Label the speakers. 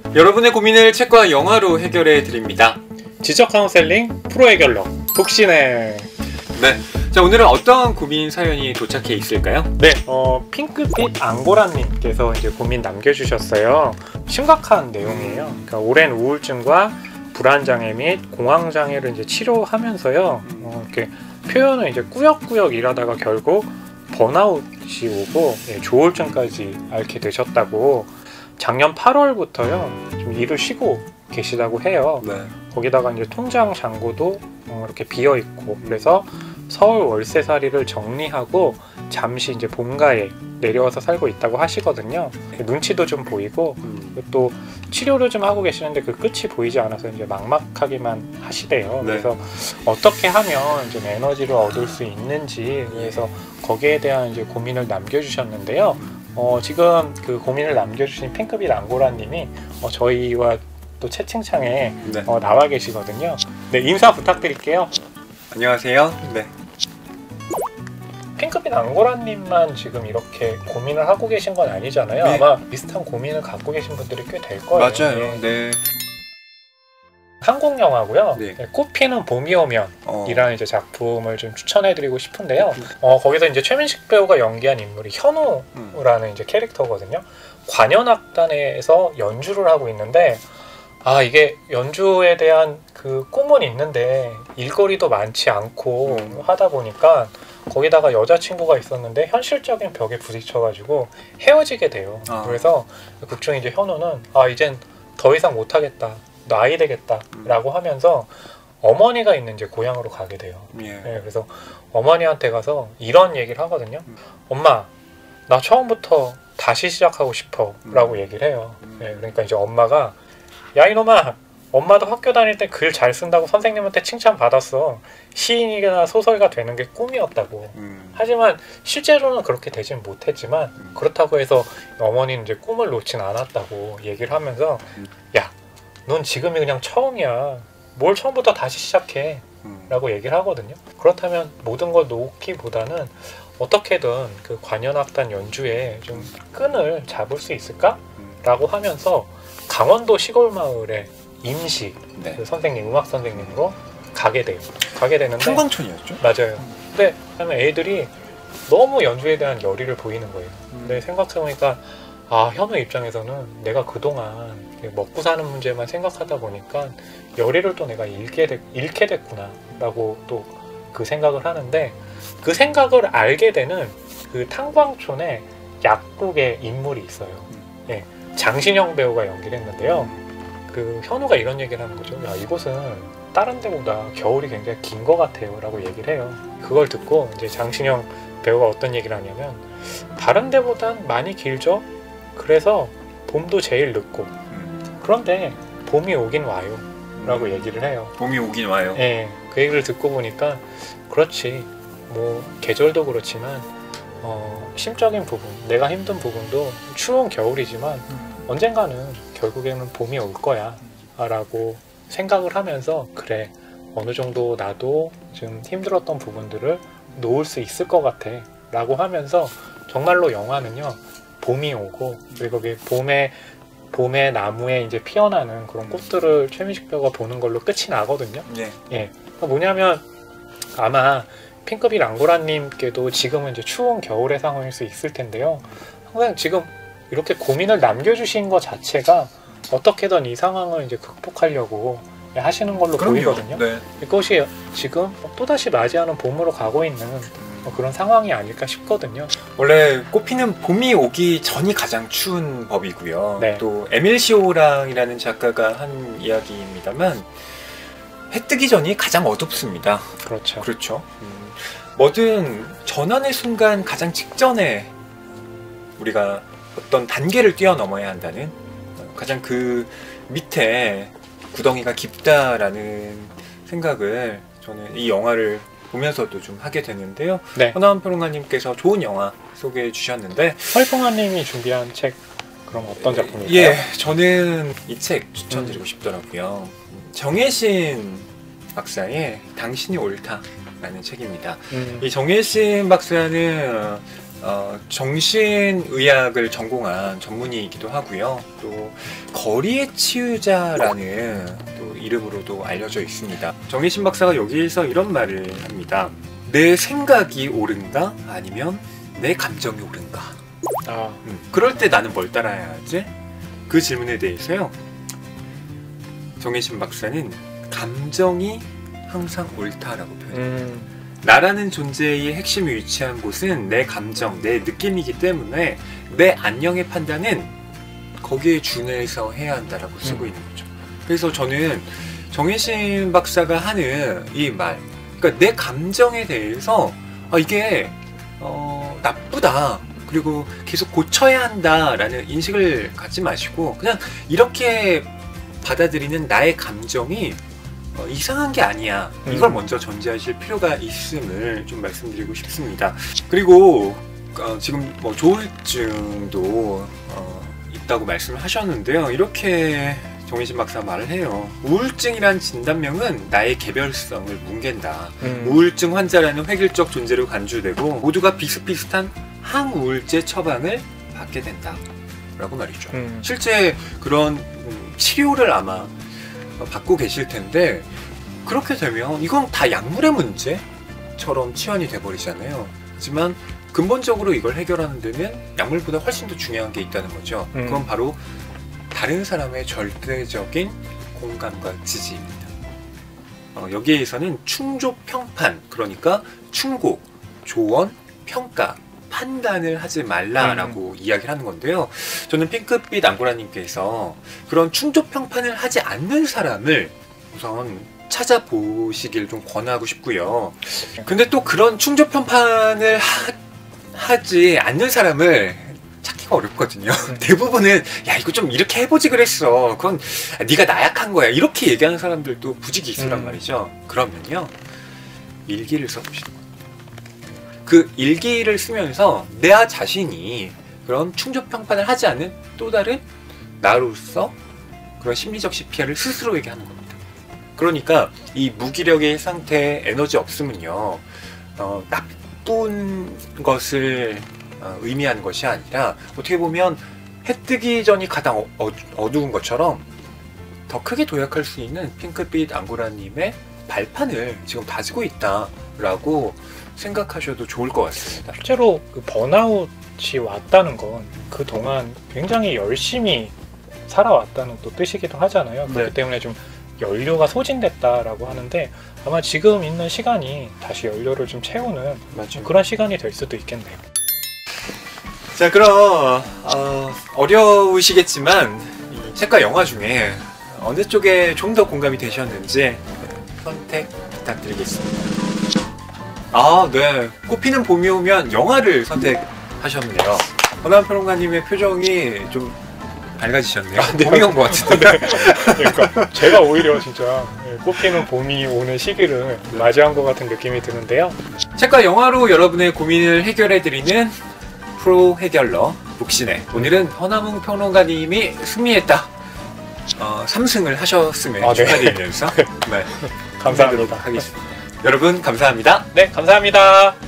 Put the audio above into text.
Speaker 1: 여러분의 고민을 책과 영화로 해결해 드립니다.
Speaker 2: 지적 카운셀링 프로 해결러 북신혜.
Speaker 1: 네, 자 오늘은 어떤 고민 사연이 도착해 있을까요?
Speaker 2: 네, 핑크빛 앙고라님께서 이제 고민 남겨주셨어요. 심각한 내용이에요. 그러니까 오랜 우울증과 불안장애 및 공황장애를 이제 치료하면서요. 이렇게 표현을 이제 꾸역꾸역 일하다가 결국 번아웃이 오고 조울증까지 앓게 되셨다고. 작년 8월부터요 좀 일을 쉬고 계시다고 해요.
Speaker 1: 네.
Speaker 2: 거기다가 이제 통장 잔고도 이렇게 비어 있고, 그래서 서울 월세살이를 정리하고 잠시 이제 본가에 내려와서 살고 있다고 하시거든요. 눈치도 좀 보이고 또 치료를 좀 하고 계시는데 그 끝이 보이지 않아서 이제 막막하기만 하시대요.
Speaker 1: 네.
Speaker 2: 그래서 어떻게 하면 좀 에너지를 얻을 수 있는지, 그래서 거기에 대한 이제 고민을 남겨주셨는데요. 지금 그 고민을 남겨주신 핑크빛 앙고라님이 저희와 또 채팅창에
Speaker 1: 네.
Speaker 2: 나와 계시거든요. 네, 인사 부탁드릴게요.
Speaker 1: 안녕하세요. 네.
Speaker 2: 핑크빛 앙고라님만 지금 이렇게 고민을 하고 계신 건 아니잖아요.
Speaker 1: 네.
Speaker 2: 아마 비슷한 고민을 갖고 계신 분들이 꽤 될 거예요.
Speaker 1: 맞아요. 네.
Speaker 2: 한국 영화고요.
Speaker 1: 네.
Speaker 2: 꽃피는 봄이 오면 이라는 이제 작품을 좀 추천해드리고 싶은데요. 거기서 이제 최민식 배우가 연기한 인물이 현우라는 이제 캐릭터거든요. 관현악단에서 연주를 하고 있는데, 이게 연주에 대한 그 꿈은 있는데 일거리도 많지 않고 하다 보니까 거기다가 여자친구가 있었는데 현실적인 벽에 부딪혀가지고 헤어지게 돼요. 그래서 극 중 이제 현우는 이젠 더 이상 못하겠다, 나이 되겠다 라고 하면서 어머니가 있는 이제 고향으로 가게 돼요. 네, 그래서 어머니한테 가서 이런 얘기를 하거든요. 엄마, 나 처음부터 다시 시작하고 싶어 라고 얘기를 해요. 네, 그러니까 이제 엄마가, 야 이놈아, 엄마도 학교 다닐 때 글 잘 쓴다고 선생님한테 칭찬받았어. 시인이나 소설가 되는 게 꿈이었다고. 하지만 실제로는 그렇게 되진 못했지만 그렇다고 해서 어머니는 이제 꿈을 놓진 않았다고 얘기를 하면서, 야, 넌 지금이 그냥 처음이야. 뭘 처음부터 다시 시작해 라고 얘기를 하거든요. 그렇다면 모든 걸 놓기보다는 어떻게든 그 관현악단 연주에 좀 끈을 잡을 수 있을까? 라고 하면서 강원도 시골 마을에 임시 그 선생님, 음악 선생님으로 가게 돼요. 가게 되는데
Speaker 1: 한광촌이었죠?
Speaker 2: 맞아요. 근데 애들이 너무 연주에 대한 열의를 보이는 거예요. 근데 생각해보니까 현우 입장에서는 내가 그동안 먹고 사는 문제만 생각하다 보니까 열의를 또 내가 잃게 됐구나 라고 또 그 생각을 하는데, 그 생각을 알게 되는 그 탄광촌에 약국의 인물이 있어요. 장신영 배우가 연기를 했는데요. 그 현우가 이런 얘기를 하는 거죠. 야, 이곳은 다른 데보다 겨울이 굉장히 긴 것 같아요 라고 얘기를 해요. 그걸 듣고 이제 장신영 배우가 어떤 얘기를 하냐면, 다른 데보단 많이 길죠? 그래서 봄도 제일 늦고, 그런데 봄이 오긴 와요 라고 얘기를 해요.
Speaker 1: 봄이 오긴 와요.
Speaker 2: 네, 그 얘기를 듣고 보니까 그렇지, 뭐 계절도 그렇지만 심적인 부분, 내가 힘든 부분도 추운 겨울이지만 언젠가는 결국에는 봄이 올 거야 라고 생각을 하면서, 그래, 어느 정도 나도 좀 힘들었던 부분들을 놓을 수 있을 것 같아 라고 하면서, 정말로 영화는요 봄이 오고, 그리고 봄에 나무에 이제 피어나는 그런 꽃들을 최민식 배우가 보는 걸로 끝이 나거든요. 뭐냐면 아마 핑크빛 앙고라님께도 지금은 이제 추운 겨울의 상황일 수 있을 텐데요. 항상 지금 이렇게 고민을 남겨주신 것 자체가 어떻게든 이 상황을 이제 극복하려고 하시는 걸로 보이거든요. 이것이 지금 또다시 맞이하는 봄으로 가고 있는 그런 상황이 아닐까 싶거든요.
Speaker 1: 원래 꽃피는 봄이 오기 전이 가장 추운 법이고요. 또 에밀 시오랑이라는 작가가 한 이야기입니다만, 해 뜨기 전이 가장 어둡습니다. 그렇죠. 뭐든 전환의 순간 가장 직전에 우리가 어떤 단계를 뛰어넘어야 한다는, 가장 그 밑에 구덩이가 깊다라는 생각을 저는 이 영화를 보면서도 좀 하게 되는데요. 허나원 평론가님께서 좋은 영화 소개해 주셨는데,
Speaker 2: 허이평아님이 준비한 책, 그럼 어떤 작품일까요?
Speaker 1: 저는 이 책 추천드리고 싶더라고요. 정혜신 박사의 당신이 옳다 라는 책입니다. 이 정혜신 박사는 정신의학을 전공한 전문의이기도 하고요. 또 거리의 치유자라는 또 이름으로도 알려져 있습니다. 정혜신 박사가 여기에서 이런 말을 합니다. 내 생각이 옳은가? 아니면 내 감정이 옳은가? 그럴 때 나는 뭘 따라야 하지? 그 질문에 대해서요, 정혜신 박사는 감정이 항상 옳다라고 표현합니다. 나라는 존재의 핵심이 위치한 곳은 내 감정, 내 느낌이기 때문에 내 안녕의 판단은 거기에 준해서 해야 한다라고 쓰고 있는 거죠. 그래서 저는 정혜신 박사가 하는 이 말, 그러니까 내 감정에 대해서 이게 나쁘다, 그리고 계속 고쳐야 한다라는 인식을 갖지 마시고 그냥 이렇게 받아들이는 나의 감정이 이상한 게 아니야, 이걸 먼저 전제하실 필요가 있음을 좀 말씀드리고 싶습니다. 그리고 지금 뭐 조울증도 있다고 말씀을 하셨는데요, 이렇게 정혜신 박사 말을 해요. 우울증이란 진단명은 나의 개별성을 뭉갠다. 우울증 환자라는 획일적 존재로 간주되고 모두가 비슷비슷한 항우울제 처방을 받게 된다 라고 말이죠. 실제 그런 치료를 아마 받고 계실 텐데, 그렇게 되면 이건 다 약물의 문제처럼 치환이 돼버리잖아요. 하지만 근본적으로 이걸 해결하는 데는 약물보다 훨씬 더 중요한 게 있다는 거죠. 그건 바로 다른 사람의 절대적인 공감과 지지입니다. 여기에서는 충조 평판, 그러니까 충고, 조언, 평가, 판단을 하지 말라라고 이야기를 하는 건데요. 저는 핑크빛 앙고라님께서 그런 충조 평판을 하지 않는 사람을 우선 찾아보시길 좀 권하고 싶고요. 근데 또 그런 충조 평판을 하지 않는 사람을 찾기가 어렵거든요. 대부분은 야, 이거 좀 이렇게 해보지 그랬어, 그건 네가 나약한 거야, 이렇게 얘기하는 사람들도 부지기 있으란 말이죠. 그러면요, 일기를 써보시는 거예요. 그 일기를 쓰면서 내 자신이 그런 충족평판을 하지 않은 또 다른 나로서 그런 심리적 CPR을 스스로에게 하는 겁니다. 그러니까 이 무기력의 상태에 에너지 없음은요, 나쁜 것을 의미하는 것이 아니라 어떻게 보면 해 뜨기 전이 가장 어두운 것처럼 더 크게 도약할 수 있는 핑크빛 앙고라님의 발판을 지금 다지고 있다라고 생각하셔도 좋을 것 같습니다.
Speaker 2: 실제로 그 번아웃이 왔다는 건 그동안 굉장히 열심히 살아왔다는 또 뜻이기도 하잖아요. 그렇기 때문에 좀 연료가 소진됐다라고 하는데, 아마 지금 있는 시간이 다시 연료를 좀 채우는 그런 시간이 될 수도 있겠네요.
Speaker 1: 자, 그럼 어려우시겠지만 이 책과 영화 중에 어느 쪽에 좀 더 공감이 되셨는지 선택 부탁드리겠습니다. 네. 꽃피는 봄이 오면 영화를 선택하셨네요. 권한 평론가님의 표정이 좀 밝아지셨네요. 봄이 온 것 같은데.
Speaker 2: 그러니까 제가 오히려 진짜 꽃피는 봄이 오는 시기를 맞이한 것 같은 느낌이 드는데요.
Speaker 1: 책과 영화로 여러분의 고민을 해결해드리는 프로 해결러 북신혜. 오늘은 허남웅 평론가님이 승리했다, 3승을 하셨으면 축하드리면서
Speaker 2: 감사합니다.
Speaker 1: 하겠습니다. 여러분 감사합니다.
Speaker 2: 네, 감사합니다.